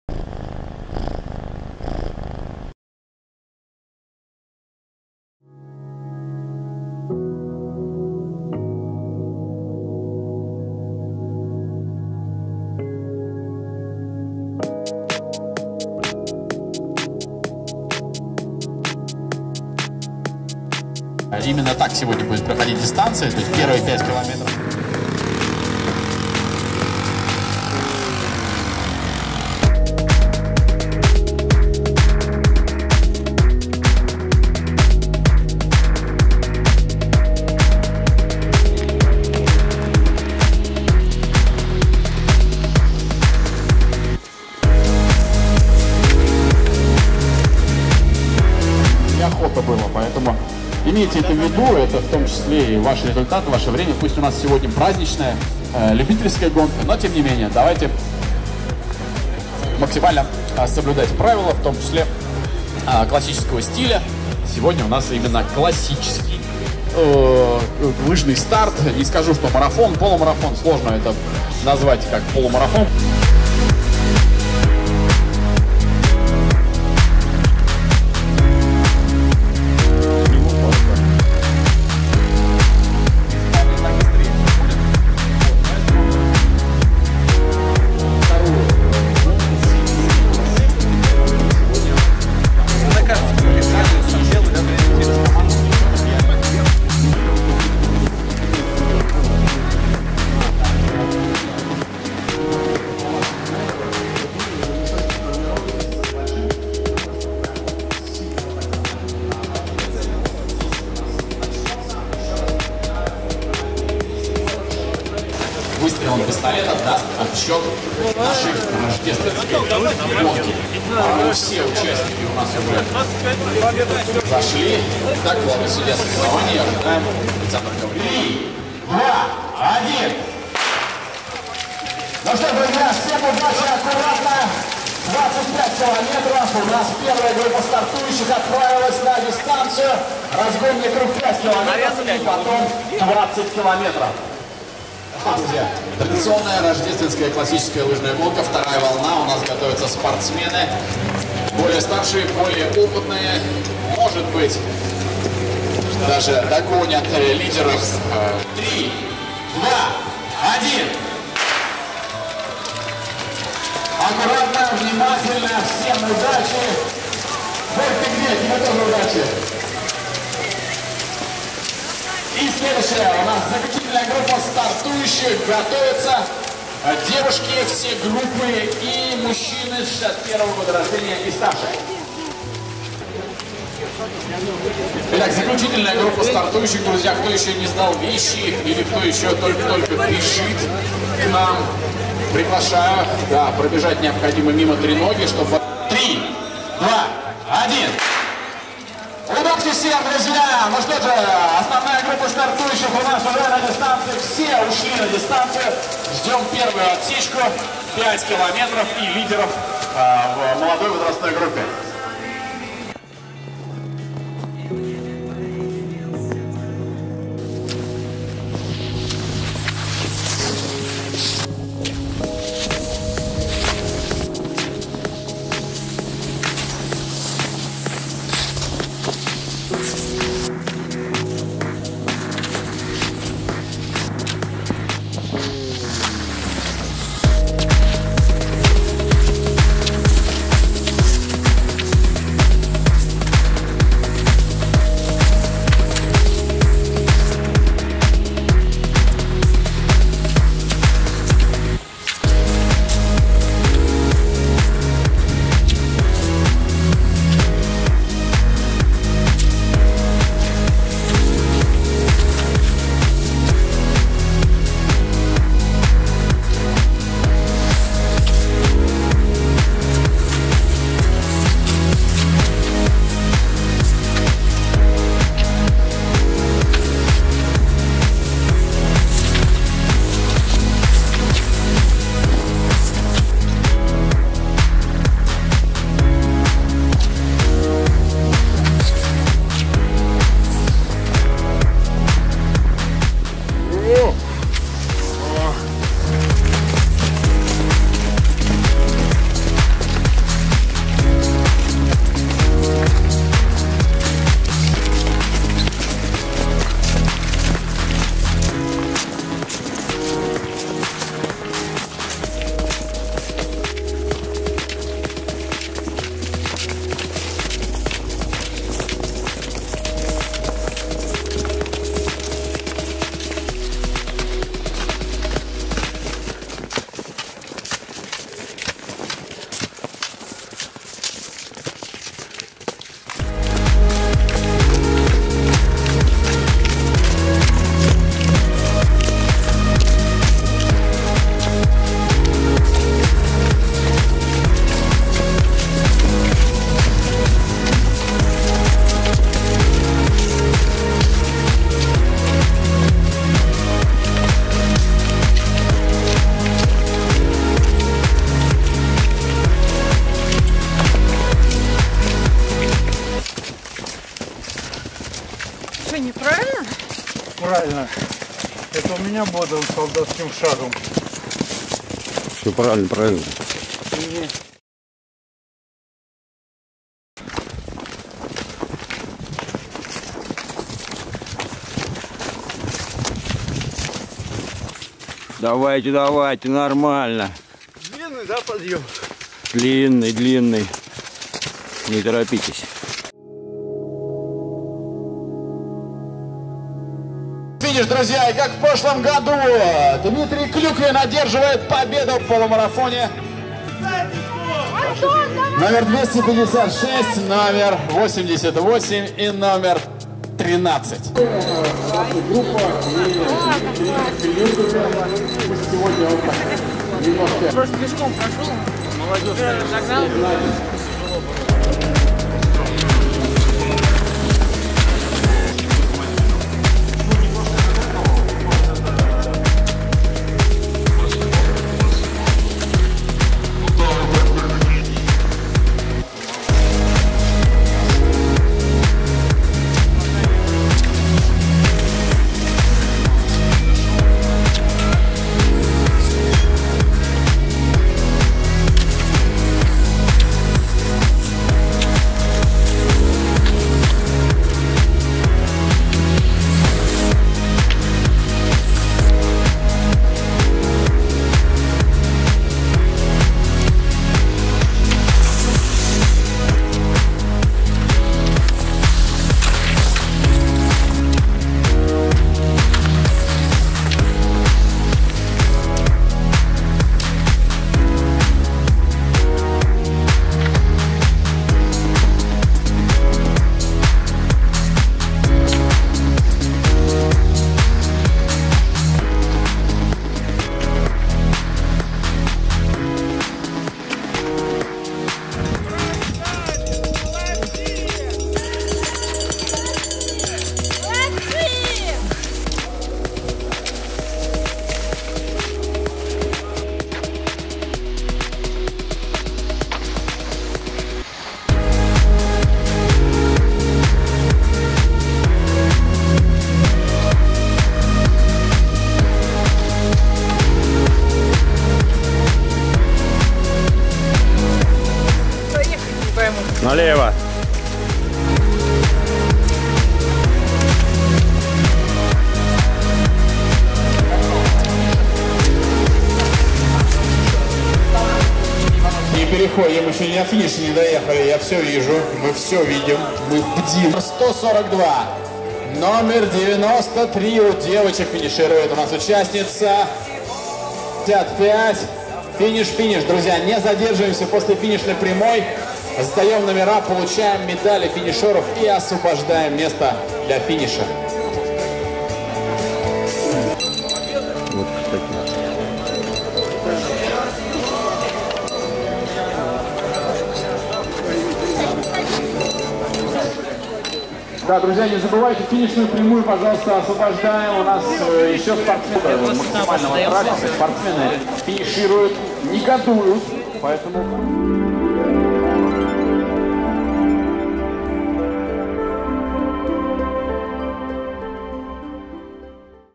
Именно так сегодня будет проходить дистанция, то есть первые 5 километров. Неохота было, поэтому имейте это в виду, это в том числе и ваш результат, ваше время. Пусть у нас сегодня праздничная, любительская гонка, но тем не менее, давайте максимально соблюдать правила, в том числе классического стиля. Сегодня у нас именно классический лыжный старт. Не скажу, что марафон, полумарафон, сложно это назвать как полумарафон. Выстрелом пистолета даст отсчет нашей рождественской гонки. Все участники у нас уже зашли. Так, главный судья соревнований. Ожидаем Александра Гаврилова. 3, 2, 1. Ну что, друзья, всем удачи, аккуратно. 25 километров. У нас первая группа стартующих отправилась на дистанцию. Разгонный круг 5 километров и потом 20 километров. Друзья, традиционная рождественская классическая лыжная гонка, вторая волна. У нас готовятся спортсмены, более старшие, более опытные. Может быть, даже догонят лидеров. 3, 2, 1. Аккуратно, внимательно, всем удачи. Борь, ты где? Тебе тоже удачи. И следующая у нас заключительная группа стартующих. Готовятся девушки, все группы и мужчины с 61-го года рождения и старше. Итак, заключительная группа стартующих, друзья. Кто еще не сдал вещи или кто еще только-только бежит к нам, приглашаю, да, пробежать необходимо мимо треноги, чтобы... 3, 2, 1. Удачи всем, друзья! Ну что же, основная группа стартующих у нас уже на дистанции. Все ушли на дистанцию. Ждем первую отсечку. 5 километров и лидеров в молодой возрастной группе. правильно. Это у меня бодрым солдатским шагом. Все правильно, правильно. Давайте, давайте, нормально. Длинный, да, подъем? Длинный, длинный. Не торопитесь. Финиш, друзья, и как в прошлом году, Дмитрий Клюквин одерживает победу в полумарафоне. Номер 256, номер 88 и номер 13. Просто пешком прошел. Молодежь догнал. Налево. Не переходим, еще не от финиша не доехали, я все вижу, мы все видим, мы бдим. 142, номер 93 у девочек финиширует у нас участница. 55, финиш, друзья, не задерживаемся после финишной прямой, сдаем номера, получаем медали финишеров и освобождаем место для финиша. Вот, кстати. Да, друзья, не забывайте финишную прямую, пожалуйста, освобождаем. У нас еще спортсмены максимального трека. Спортсмены финишируют, негодуют, поэтому...